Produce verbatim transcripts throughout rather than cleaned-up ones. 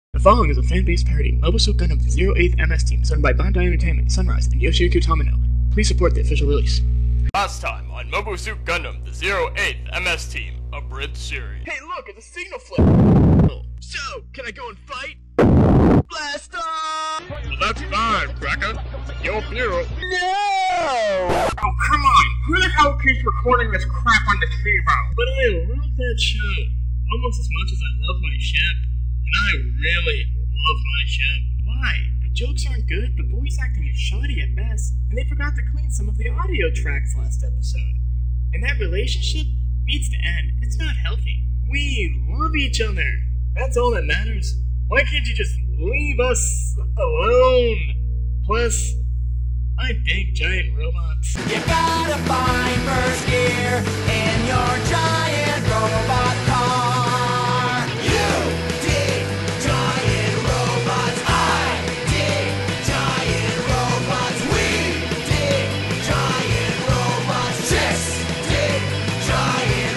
The following is a fan-based parody of Mobile Suit Gundam the zero eighth M S Team, sung by Bandai Entertainment, Sunrise, and Yoshiyuki Tamino. Please support the official release. Last time on Mobile Suit Gundam the zero eighth M S Team, Abridged series. Hey look, it's a signal flip! So, can I go and fight? Blast off! Well, that's fine, Cracker. You're Bureau. No! Oh, come on! Who the hell keeps recording this crap on the TiVo? But I love that show. Almost as much as I love my ship. And I really love my ship. Why? The jokes aren't good, the voice acting is shoddy at best, and they forgot to clean some of the audio tracks last episode. And that relationship needs to end. It's not healthy. We love each other. That's all that matters. Why can't you just leave us alone? Plus, I dig giant robots. You gotta find first gear in your giant robot car. You dig giant robots. I dig giant robots. We dig giant robots. Chicks dig giant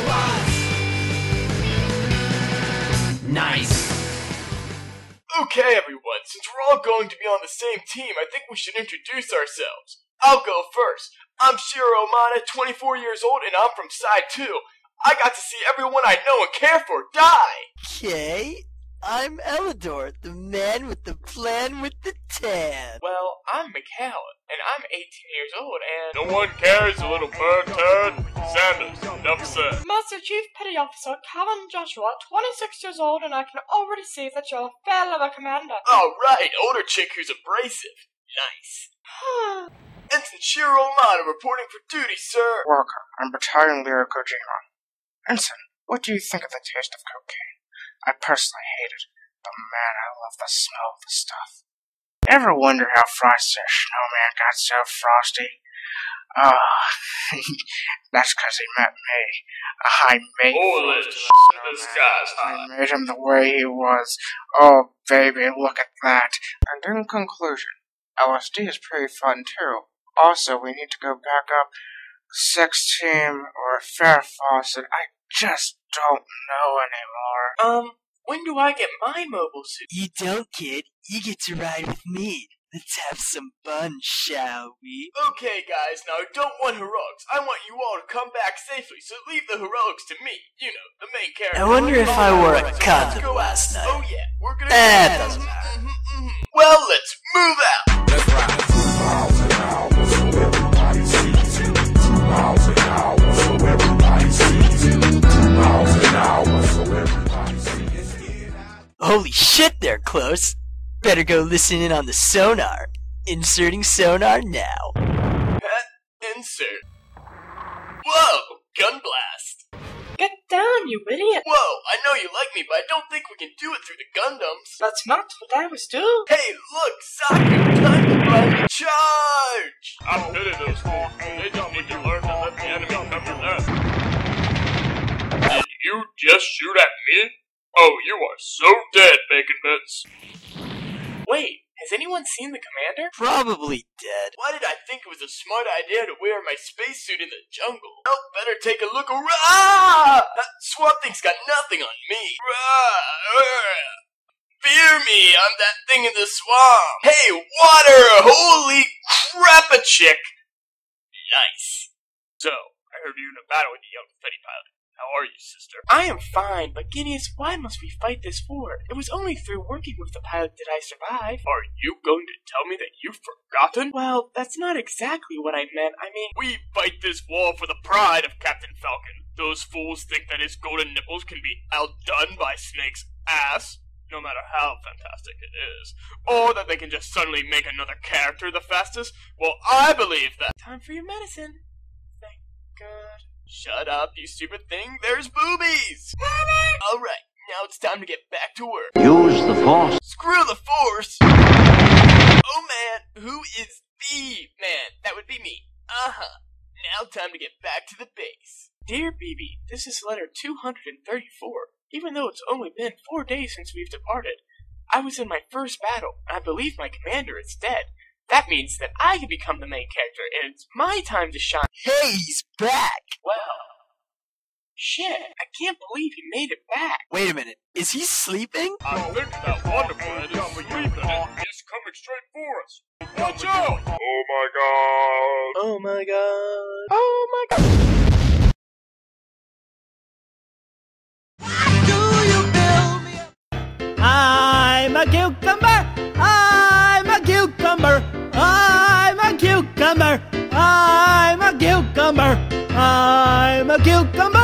robots. Nice. Okay, everyone, since we're all going to be on the same team, I think we should introduce ourselves. I'll go first. I'm Shiro Amada, twenty-four years old, and I'm from Side two. I got to see everyone I know and care for die. Okay, I'm Eladore, the man with the plan with the tan. Well, I'm McCallum, and I'm eighteen years old, and... No one cares, you little bird turd. Sanders, enough said. Master Chief Petty Officer Calvin Joshua, twenty-six years old, and I can already see that you're a fair level commander. All right, older chick who's abrasive. Nice. Ensign Shiro Amada reporting for duty, sir. Welcome, I'm Battalion Leader Kojima. Ensign, what do you think of the taste of cocaine? I personally hate it, but man, I love the smell of the stuff. Ever wonder how Frosty the Snowman got so frosty? Oh, that's because he met me. I made I made him the way he was. Oh, baby, look at that. And in conclusion, L S D is pretty fun too. Also, we need to go back up Sex Team or Farrah Fawcett. I just don't know anymore. Um, when do I get my mobile suit? You don't, kid. You get to ride with me. Let's have some fun, shall we? Okay, guys, now I don't want heroics. I want you all to come back safely, so leave the heroics to me. You know, the main character. I wonder if I wore a condom last night. Oh yeah, we're gonna... That doesn't matter. Mm-hmm, mm-hmm. Well, let's move out. Let's ride. Two miles an hour, so everybody sees you. Two miles an hour, so everybody sees you. Two miles an hour, so everybody sees you. Holy shit, they're close. Better go listen in on the sonar. Inserting sonar now. Pet insert. Whoa, gun blast. Get down, you idiot! Whoa, I know you like me, but I don't think we can do it through the Gundams. That's not what I was doing. Hey, look, Saku, time to blind charge! I pity those fools. They just need to learn to let the enemy come to them. Did you just shoot at me? Oh, you are so dead, Bacon Bits. Wait, has anyone seen the commander? Probably dead. Why did I think it was a smart idea to wear my spacesuit in the jungle? Well, better take a look around. Ah! That swamp thing's got nothing on me. Ah! Fear me, I'm that thing in the swamp. Hey, water! Holy crap, a chick! Nice. So, I heard you in a battle with the young Fetty pilot. How are you, sister? I am fine, but Gideus, why must we fight this war? It was only through working with the pilot did I survive. Are you going to tell me that you've forgotten? Well, that's not exactly what I meant. I mean, we fight this war for the pride of Captain Falcon. Those fools think that his golden nipples can be outdone by Snake's ass, no matter how fantastic it is. Or that they can just suddenly make another character the fastest. Well, I believe that. Time for your medicine. Thank God. Shut up, you stupid thing. There's boobies! Alright, now it's time to get back to work. Use the force. Screw the force! Oh man, who is the man? That would be me. Uh-huh. Now time to get back to the base. Dear B B, this is letter two hundred thirty-four. Even though it's only been four days since we've departed, I was in my first battle, and I believe my commander is dead. That means that I can become the main character, and it's my time to shine. Hey, he's back! Well, shit, I can't believe he made it back. Wait a minute, is he sleeping? I think that my god. Oh my god. Oh my god. I'm a cucumber. I'm a cucumber. I'm a cucumber. I'm a cucumber. I'm a cucumber.